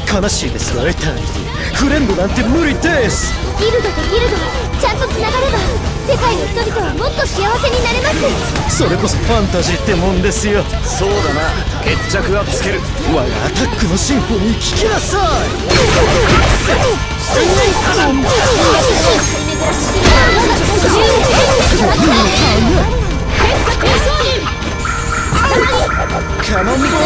悲しいですがエターニティフレンドなんて無理です。 ギルドとギルドちゃんとつながれば世界の人々はもっと幸せになれます。 それこそファンタジーってもんですよ。 そうだな、決着はつける。 我がアタックのシンフォニー聞きなさい。カモンボーイ。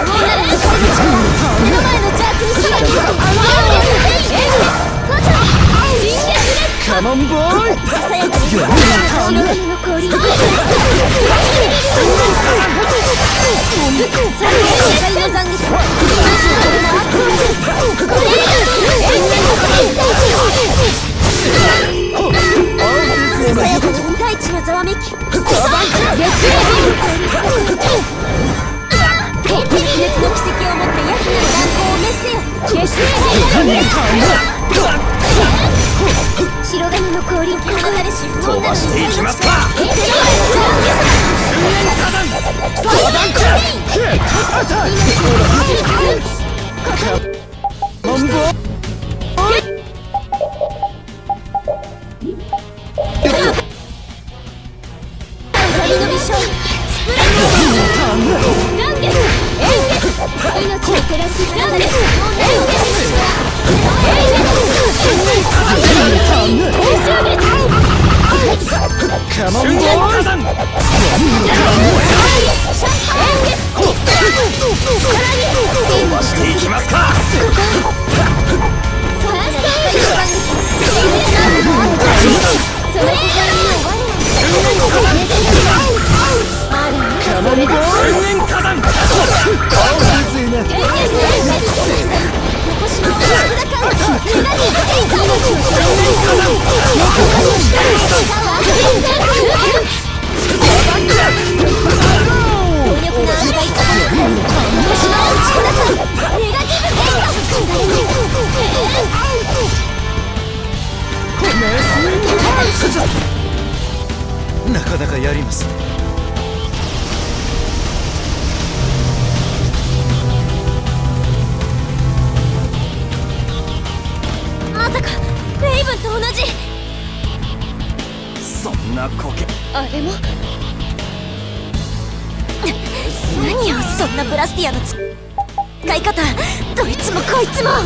カモンボーイ。 大地のざわめき。熱の奇跡をもってヤフナの断行を滅せよ。白金の降臨放たれし不飛ばしていきますか。 なかなかやりますね。 まさかレイブンと同じ。 そんなコケ。 あれも何よ、そんなブラスティアの使い方。どいつもこいつも。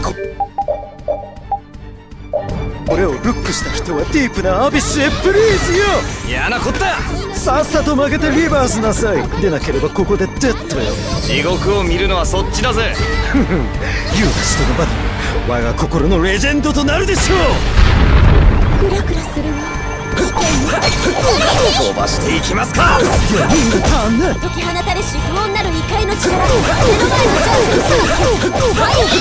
俺をルックした人はディープなアビスへプリーズよ。 嫌なこった。 さっさと負けてリバースなさい。でなければここでデッドよ。 地獄を見るのはそっちだぜ。 ユーダスとのバトル、我が心のレジェンドとなるでしょう。 クラクラするわ。 飛ばしていきますか。 解き放たれし不穏なる異界の力。目の前のジャンプファイア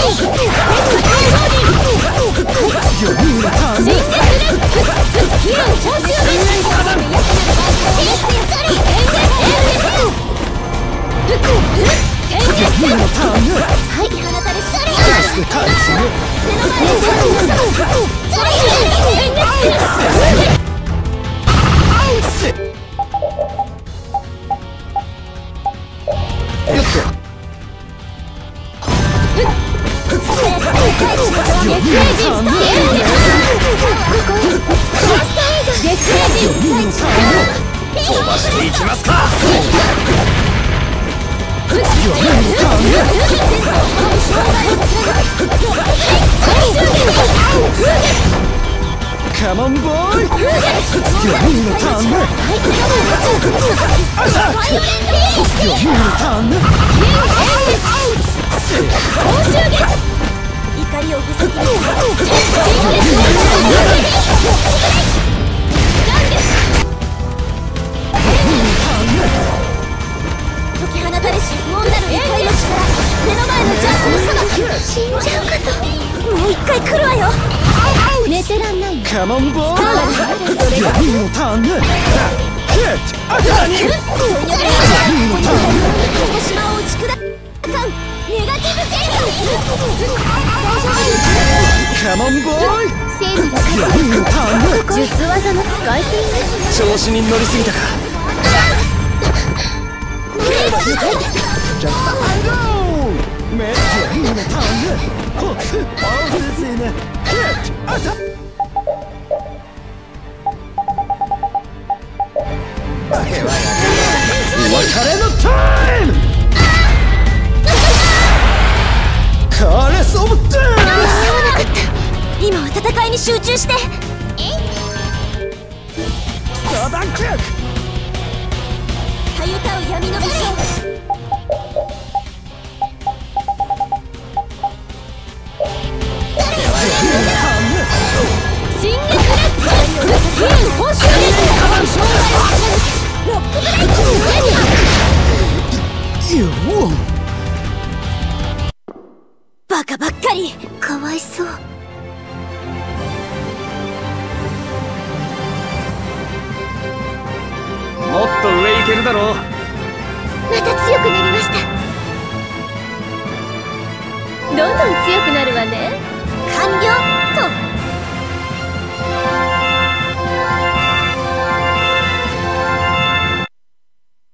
飛ばしていきますか。 カモンボーイ。4人のターンね。アタック。4人のターンね。 怒りをふさぎに解き放たれし不穏なる異界の力。目の前のジャンプのそば。死んじゃうかと。もう一回来るわよ。寝てらんない。 カモンボーイ。4人のターンね。ヒットアタック。4人のターンね。 鹿児島を打ち砕かんネガティブセンス。 カモンボーイ。 正義が 4人のターンね。 術技の使いすぎです。 調子に乗りすぎたか。 ジャンプアンドロール。4人のターン別れのタイムカーレスオブデー間に合わなかった。今は戦いに集中して。 ダダンクたゆたう闇の武将。進撃レッツクスティーン報酬レッツ障害を貫くロックブレイキングレディバカばっかり。かわいそう。 もっと上行けるだろう。 また強くなりました。どんどん強くなるわね。